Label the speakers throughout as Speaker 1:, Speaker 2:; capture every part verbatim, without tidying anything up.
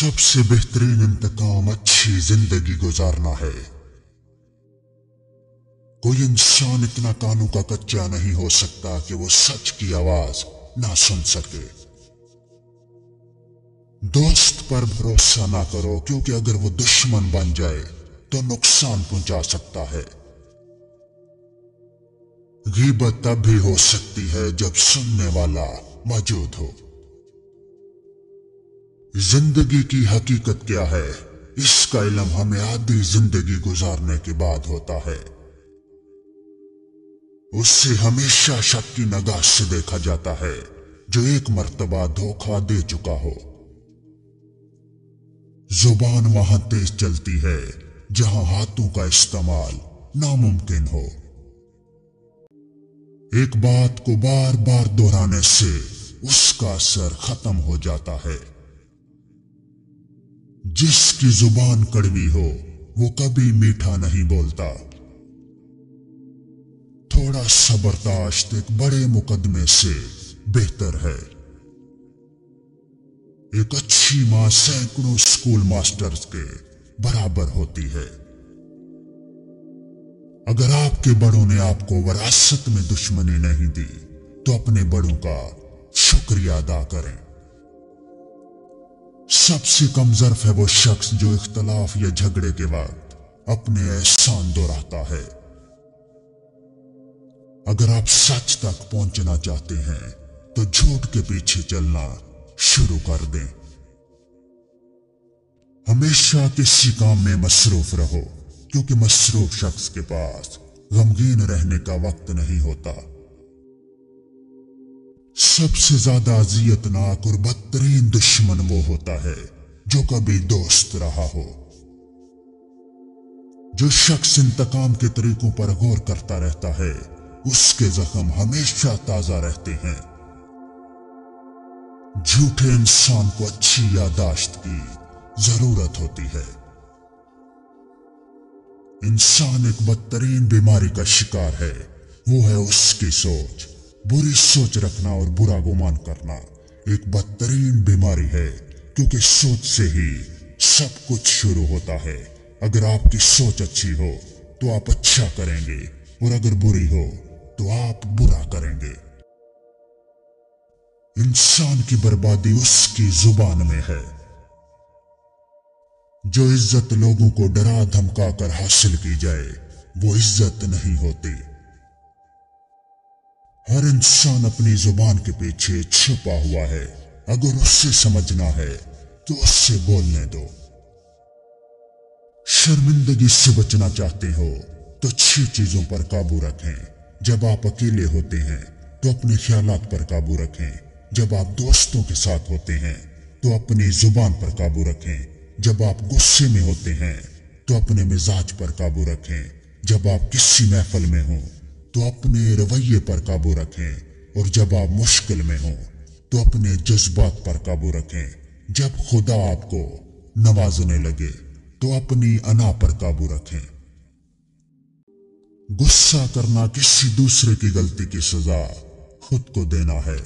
Speaker 1: सबसे बेहतरीन इंतकाम अच्छी जिंदगी गुजारना है। कोई इंसान इतना कानों का कच्चा नहीं हो सकता कि वो सच की आवाज ना सुन सके। दोस्त पर भरोसा ना करो, क्योंकि अगर वो दुश्मन बन जाए तो नुकसान पहुंचा सकता है। गीबत तब भी हो सकती है जब सुनने वाला मौजूद हो। जिंदगी की हकीकत क्या है, इसका इल्म हमें आधी जिंदगी गुजारने के बाद होता है। उससे हमेशा शक की निगाह से देखा जाता है जो एक मर्तबा धोखा दे चुका हो। जुबान वहां तेज चलती है जहां हाथों का इस्तेमाल नामुमकिन हो। एक बात को बार बार दोहराने से उसका असर खत्म हो जाता है। जिसकी जुबान कड़वी हो वो कभी मीठा नहीं बोलता। थोड़ा सबरदाश्त एक बड़े मुकदमे से बेहतर है। एक अच्छी मां सैकड़ों स्कूल मास्टर्स के बराबर होती है। अगर आपके बड़ों ने आपको विरासत में दुश्मनी नहीं दी तो अपने बड़ों का शुक्रिया अदा करें। सबसे कम ज़र्फ है वो शख्स जो इख्तलाफ या झगड़े के वक्त अपने एहसान दोहराता है। अगर आप सच तक पहुंचना चाहते हैं तो झूठ के पीछे चलना शुरू कर दें। हमेशा किसी काम में मसरूफ रहो, क्योंकि मसरूफ शख्स के पास गमगीन रहने का वक्त नहीं होता। सबसे ज्यादा अजियतनाक और बदतरीन दुश्मन वो होता है जो कभी दोस्त रहा हो। जो शख्स इंतकाम के तरीकों पर गौर करता रहता है उसके जख्म हमेशा ताजा रहते हैं। झूठे इंसान को अच्छी यादाश्त की जरूरत होती है। इंसान एक बदतरीन बीमारी का शिकार है, वो है उसकी सोच। बुरी सोच रखना और बुरा गुमान करना एक बदतरीन बीमारी है, क्योंकि सोच से ही सब कुछ शुरू होता है। अगर आपकी सोच अच्छी हो तो आप अच्छा करेंगे, और अगर बुरी हो तो आप बुरा करेंगे। इंसान की बर्बादी उसकी जुबान में है। जो इज्जत लोगों को डरा धमका कर हासिल की जाए वो इज्जत नहीं होती। हर इंसान अपनी जुबान के पीछे छुपा हुआ है। अगर उससे समझना है तो उससे बोलने दो। शर्मिंदगी से बचना चाहते हो तो छह चीजों पर काबू रखें। जब आप अकेले होते हैं तो अपने ख्यालात पर काबू रखें। जब आप दोस्तों के साथ होते हैं तो अपनी जुबान पर काबू रखें। जब आप गुस्से में होते हैं तो अपने मिजाज पर काबू रखें। जब आप किसी महफिल में हो तो अपने रवैये पर काबू रखें, और जब आप मुश्किल में हो तो अपने जज्बात पर काबू रखें। जब खुदा आपको नवाजने लगे तो अपनी अना पर काबू रखें। गुस्सा करना किसी दूसरे की गलती की सजा खुद को देना है।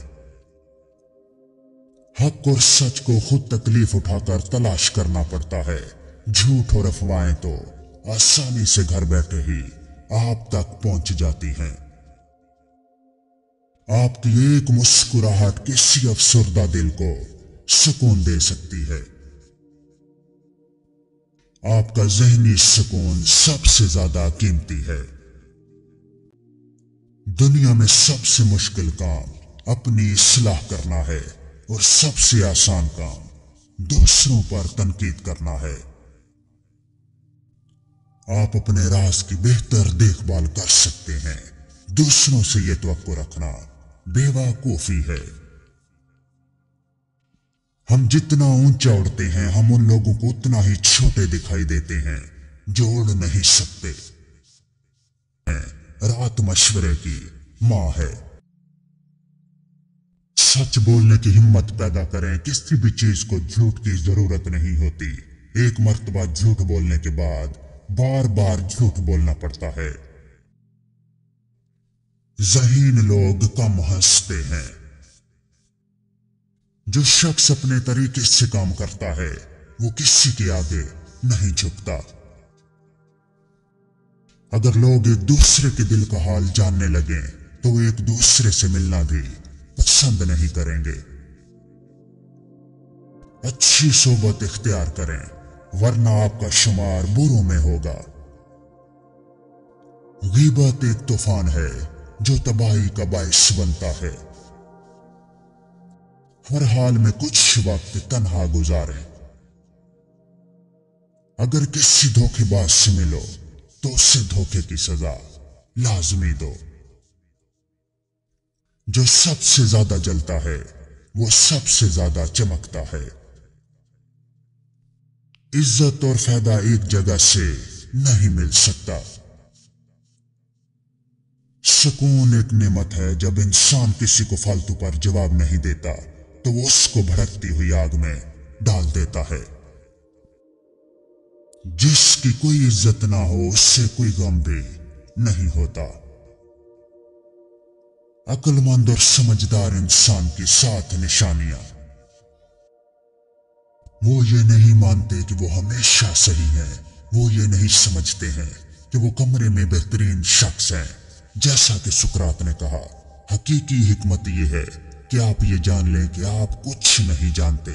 Speaker 1: हक और सच को खुद तकलीफ उठाकर तलाश करना पड़ता है। झूठ और अफवाहें तो आसानी से घर बैठे ही आप तक पहुंच जाती हैं। आपकी एक मुस्कुराहट किसी अफसरदा दिल को सुकून दे सकती है। आपका ज़हनी सुकून सबसे ज्यादा कीमती है। दुनिया में सबसे मुश्किल काम अपनी इस्लाह करना है, और सबसे आसान काम दूसरों पर तनकीद करना है। आप अपने राज की बेहतर देखभाल कर सकते हैं। दूसरों से यह तवक्को रखना बेवकूफी है। हम जितना ऊंचा उड़ते हैं हम उन लोगों को उतना ही छोटे दिखाई देते हैं जो उड़ नहीं सकते। रात मशवरे की मां है। सच बोलने की हिम्मत पैदा करें। किसी भी चीज को झूठ की जरूरत नहीं होती। एक मर्तबा झूठ बोलने के बाद बार बार झूठ बोलना पड़ता है। ज़हीन लोग कम हंसते हैं। जो शख्स अपने तरीके से काम करता है वो किसी के आगे नहीं झुकता। अगर लोग एक दूसरे के दिल का हाल जानने लगे तो वो एक दूसरे से मिलना भी पसंद नहीं करेंगे। अच्छी सोबत इख्तियार करें, वरना आपका शुमार बुरों में होगा। गीबत एक तूफान है जो तबाही का बाइस बनता है। हर हाल में कुछ वक्त तन्हा गुजारें। अगर किसी धोखेबाज से मिलो तो उससे धोखे की सजा लाजमी दो। जो सबसे ज्यादा जलता है वो सबसे ज्यादा चमकता है। इज्जत और फायदा एक जगह से नहीं मिल सकता। सुकून एक नेमत है। जब इंसान किसी को फालतू पर जवाब नहीं देता तो वो उसको भड़कती हुई आग में डाल देता है। जिसकी कोई इज्जत ना हो उससे कोई गम भी नहीं होता। अक्लमंद और समझदार इंसान की सात निशानियां। वो ये नहीं मानते कि वो हमेशा सही है। वो ये नहीं समझते हैं कि वो कमरे में बेहतरीन शख्स हैं। जैसा कि सुकरात ने कहा, हकीकी हिकमत ये है कि आप ये जान लें कि आप कुछ नहीं जानते।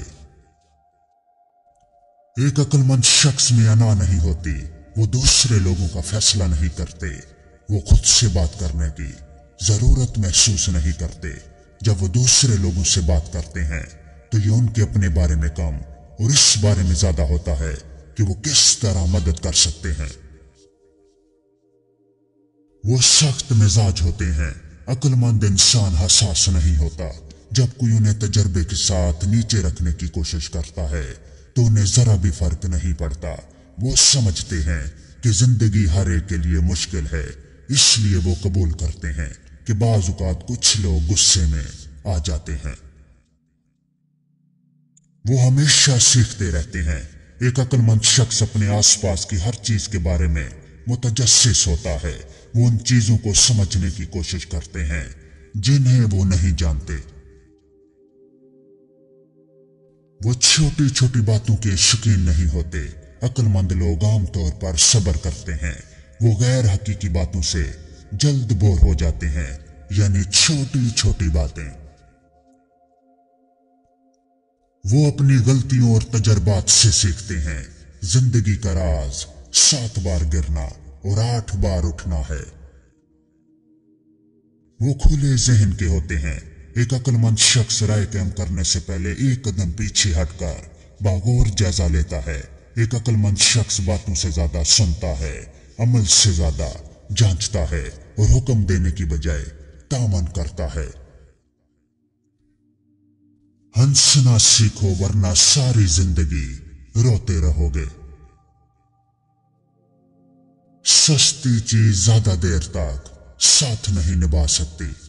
Speaker 1: एक अक्लमंद शख्स में अना नहीं होती। वो दूसरे लोगों का फैसला नहीं करते। वो खुद से बात करने की जरूरत महसूस नहीं करते। जब वो दूसरे लोगों से बात करते हैं तो ये उनके अपने बारे में कम और इस बारे में ज्यादा होता है कि वो किस तरह मदद कर सकते हैं। वो सख्त मिजाज होते हैं। अक्लमंद इंसान हसास नहीं होता। जब कोई उन्हें तजर्बे के साथ नीचे रखने की कोशिश करता है तो उन्हें जरा भी फर्क नहीं पड़ता। वो समझते हैं कि जिंदगी हर एक के लिए मुश्किल है, इसलिए वो कबूल करते हैं कि बाज़ औक़ात कुछ लोग गुस्से में आ जाते हैं। वो हमेशा सीखते रहते हैं। एक अक्लमंद शख्स अपने आसपास की हर चीज के बारे में मुतजस्सिस होता है। वो उन चीजों को समझने की कोशिश करते हैं जिन्हें वो नहीं जानते। वो छोटी छोटी बातों के शौकीन नहीं होते। अक्लमंद लोग आमतौर पर सब्र करते हैं। वो गैर हकीकी बातों से जल्द बोर हो जाते हैं, यानी छोटी छोटी बातें। वो अपनी गलतियों और तजर्बात से सीखते हैं। जिंदगी का राज सात बार गिरना और आठ बार उठना है। वो खुले जहन के होते हैं। एक अक्लमंद शख्स राय कायम करने से पहले एक कदम पीछे हटकर बागौर जायजा लेता है। एक अक्लमंद शख्स बातों से ज्यादा सुनता है, अमल से ज्यादा जांचता है और हुक्म देने की बजाय तामन करता है। हंसना सीखो वरना सारी जिंदगी रोते रहोगे। सस्ती चीज ज्यादा देर तक साथ नहीं निभा सकती।